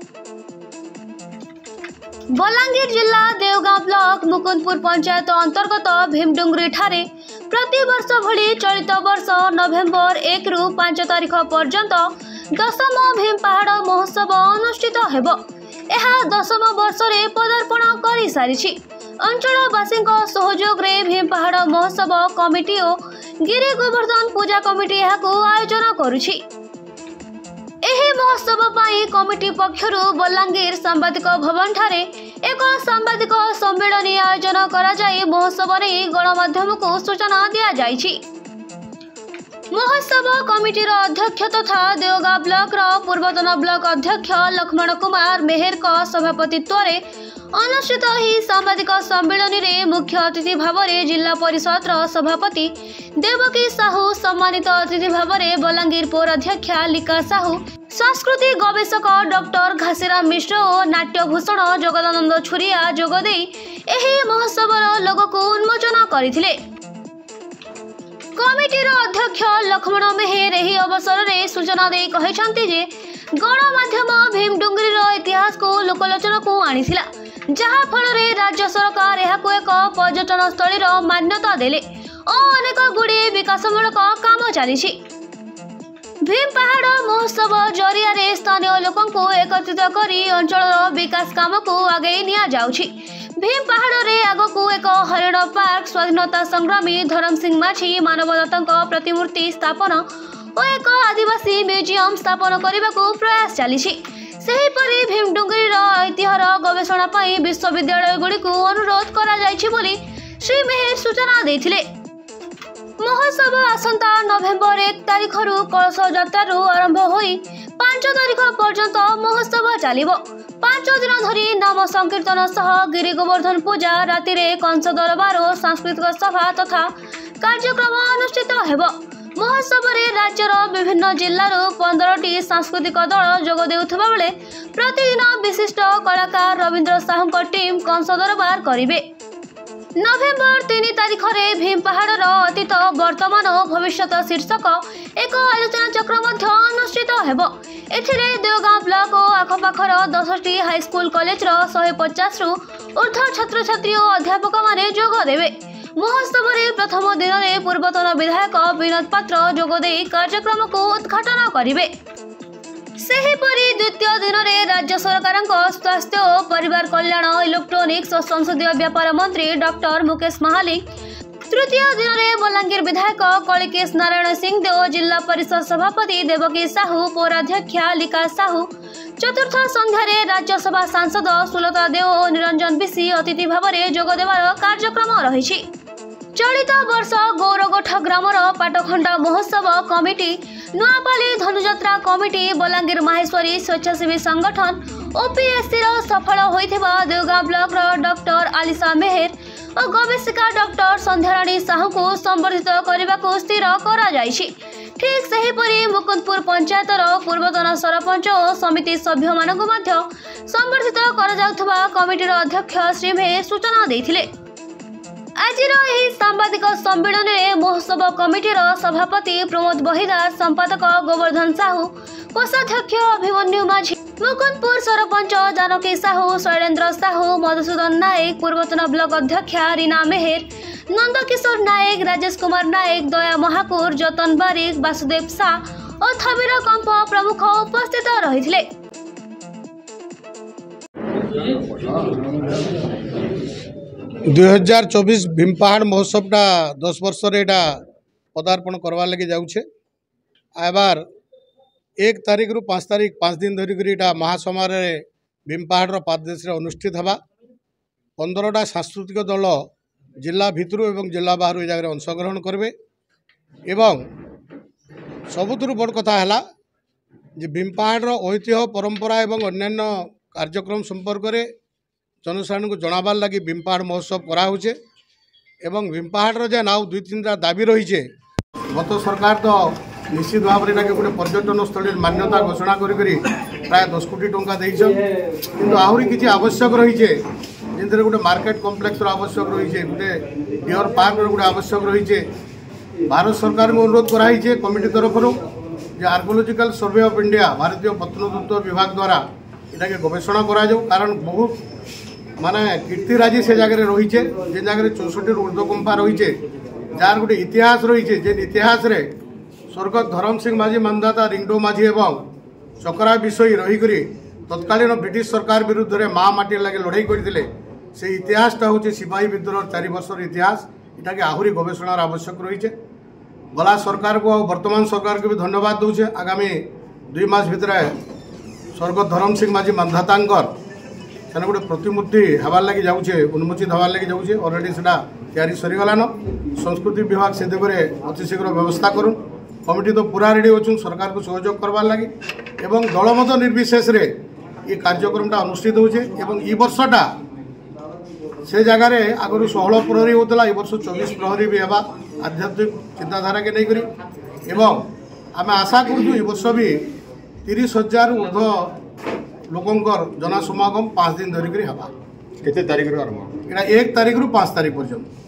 बलांगीर जिला देवगां ब्लॉक मुकुंदपुर पंचायत अंतर्गत भीमडुंगरी ठारे प्रति वर्ष भली चलित वर्ष नवेम्बर 1 रु 5 तारिख पर्यंत 10म भीम पहाड़ महोत्सव अनुष्ठित हेब। यह 10म वर्ष में पदार्पण कर सारी अंचलवासी सहयोग रे भीम पहाड़ महोत्सव कमिटी और गिरी गोवर्धन पूजा कमिटी आयोजन करुछि। एही महोत्सव पाई कमिटी पक्षरु बलांगीर सांबादिक भवन ठारे एक सांबादिक सम्मेलन आयोजन करा जाई महोत्सव रे गणमाध्यम को सूचना दिया जाइछि। महोत्सव कमिटी अध्यक्ष तथा देवगां ब्लॉक पूर्वतन ब्लॉक अध्यक्ष लक्ष्मण कुमार मेहर का सभापतित्व रे अनुष्ठित ही सांबादिक सम्मेलन रे मुख्य अतिथि भाव में जिला परिषद सभापति देवकी साहू, सम्मानित अतिथि भाव में बलांगीर पौर अध्यक्षा लिका साहू, संस्कृति गवेषक डॉक्टर घासीराम मिश्र और नाट्यभूषण जगदानंद छुरिया जोगदे एही महोत्सवर लोगो को उन्मोचन करथिले। कमिटीर अध्यक्ष लक्ष्मण मेहर एही अवसर में सूचना दे कहिसंती जे गणमाध्यम भीमडुंगरी इतिहास को लोकलोचन को आनिथिला, जहा फल रे राज्य सरकार एहाको एक पर्यटन स्थली मान्यता देले और अनेक गुड़े विकासमूलक काम चली। भीम पहाड़ महोत्सव जरिया रे स्थानीय लोकों को एकत्रित करी अंचल विकास काम को आगे निया जाउछि। भीम पहाड़ रे आगकू एक हरिण पार्क, स्वाधीनता संग्रामी धरम सिंह माझी मानवदत्तଙ୍କ प्रतिमूर्ति स्थापन और एक आदिवासी म्यूजियम स्थापन करने को प्रयास चली। सेहीपरि भीमडुंगरी ऐतिह्यर गवेषणा पई विश्वविद्यालय गुड़ी को अनुरोध करा जाइछि बोली श्री मेहर सूचना देथिले। महोत्सव आसंता नवेम्बर 1 तारिख रु कलश यात्रा आरंभ होई 5 तारिख पर्यंत महोत्सव चलिबो। 5 दिन धरी नाम संकीर्तन सह गिरी गोवर्धन पूजा, राति रे कंस दरबार और सांस्कृतिक सभा तथा कार्यक्रम अनुष्ठित हेबो। महोत्सव रे राज्यर विभिन्न जिल्लार 15टी सांस्कृतिक दल जोग देउथबा बेले प्रतिदिन विशिष्ट कलाकार रविंद्र साहू टीम कंस दरबार करिवे। नवेम्बर 3 तारिख रे भीम पहाड़ अतीत वर्तमान और भविष्य शीर्षक एक आलोचना चक्र मध्य अनुष्ठित हेब। एथिरे देवगां ब्लॉक और आखपाखर 10टी हाईस्कूल कॉलेज 150 रु ऊर्ध्व छात्र छात्री और अध्यापक माने जोग देवे। महोत्सव रे प्रथम दिन में पूर्वतन विधायक विनोद पात्र जोगदे कार्यक्रम को उद्घाटन करिवे। सेहीपरि द्वितीय दिन में राज्य सरकार स्वास्थ्य और परिवार कल्याण, इलेक्ट्रोनिक्स और संसदीय व्यापार मंत्री डॉक्टर मुकेश महालिक, तृतीय दिन में बलांगीर विधायक कलिकेश नारायण सिंह देव, जिला परिषद सभापति देवकी साहू, पौराध्यक्षा लिका साहू, चतुर्थ संध्यारे राज्यसभा सांसद सुलता देव और निरंजन बिशी अतिथि भाव में जोग देवार कार्यक्रम रही। चलित वर्ष गौरगोठ ग्रामर पाटखंडा महोत्सव कमिटी, नुआपाली धनुजात्रा कमिटी, बलांगीर माहेश्वरी स्वेच्छासेवी संगठन ओपीएससी सफल होइथिबा देवगां ब्लॉक डॉक्टर आलिशा मेहर और गवेषिका डॉक्टर संध्याराणी साहू को संबर्धित करने को स्थिर करा जाइछि। ठीक सेहीपरि मुकुंदपुर पंचायतर पूर्वतन सरपंच और समिति सभ्य मानक मध्य संबर्धित करा जाउथबा कमिटीर अध्यक्ष श्री मेहर सूचना देथिले। आजिर एही सांबादिक सम्मेलन में महोत्सव कमिटीर सभापति प्रमोद बहिदार, संपादक गोवर्धन साहू, कोषाध्यक्ष अभिमन्यु माझी, मुकुंदपुर सरपंच जानकी साहू, शैलेन्द्र साहू, मधुसूदन नायक, पूर्वतन ब्लॉक अध्यक्षा रीना मेहर, नंदकिशोर नायक, राजेश कुमार नायक, दया महाकुर, जतन बारिक, वासुदेव शाह और थबीर कंप प्रमुख उपस्थित रहिथिले। 2024 भीम पहाड़ महोत्सवटा 10 वर्ष रे पदार्पण करवा लगे जाऊे। आबार 1 तारिख रु 5 तारिख 5 दिन धरिक महासमारोह भीम पहाड़ पाददेश अनुष्ठित हवा। 15टा सांस्कृतिक दल जिला भितर एवं जिला बाहर जगह अंशग्रहण करेंगे। एवं सबुठ बड़ कथा है भीम पहाड़ ऐतिह्य परंपरा एवं अन्यान्य कार्यक्रम संपर्क में जनसाधारण को जनाबार लगी भीम पहाड़ महोत्सव कराऊे। एवं भीम पहाड़ जे नाव 2-3टा दाबी रही है। गत सरकार तो निश्चित भाव में गोटे पर्यटन स्थल मान्यता घोषणा करी प्राय 10 कोटी टंका किंतु आहरी किसी आवश्यक रही है, जिन गोटे मार्केट कम्प्लेक्स आवश्यक रही है, गोटे डियर पार्क गोटे आवश्यक रही है। भारत सरकार को अनुरोध कराई कमिटी तरफ आर्कोलॉजिकल सर्वे ऑफ इंडिया भारतीय प्रत्नतत्व विभाग द्वारा এটাকে গবেষণা করা যাও কারণ বহুত মানে কীর্তিরাজি সে জায়গায় রয়েছে যে জায়গায় 64 ঊর্ধ্বকম্পা রয়েছে যার গোটে ইতিহাস রয়েছে যে ইতিহাসরে স্বর্গত ধরম সিং মাঝি মান্ধাতা রিংডো মাঝি এবং চকরা বিষয় রহিকি তৎকালীন ব্রিটিশ সরকার বিরুদ্ধে মা মাটির লাগে লড়াই করে সেই ইতিহাসটা হচ্ছে সিপাহী বিদ্রোহ 4 বছর ইতিহাস এটাকে আহুরি গবেষণার আবশ্যক রয়েছে গলা সরকারকে বর্তমান সরকারকে भी ধন্যবাদ দৌছে আগামী 2 মাস ভিতরে স্বর্গত ধরম সিং মাঝি মান্ধাতাঙ্কর সেখানে গোটে প্রতিমূর্তি হবার লাগি যাচ্ছে উন্মোচিত হবার লাগি যাচ্ছে অলরেডি সেটা তৈরি সরিগলান সংস্কৃতি বিভাগ সে দিগরে অতি শীঘ্র ব্যবস্থা করুন কমিটি তো পুরা রেডি অছুন সরকার को सहयोग করবার লাগি এবং দলমত নির্বিশেষে এই কার্যক্রমটা অনুষ্ঠিত হচ্ছে এবং এই বর্ষটা से जगार आगु 16 प्रहरी होता ए वर्ष 24 प्रहरी भी हवा आध्यात्मिक चिंताधारा के नहीं एवं आम आशा करूँ ए वर्ष भी 30,000 ऊर्ध लोकंर जनसमागम 5 दिन धरिक हवा। केते तारीख रो आरंभ? एटा 1 तारीख रु 5 तारीख पर्यंत।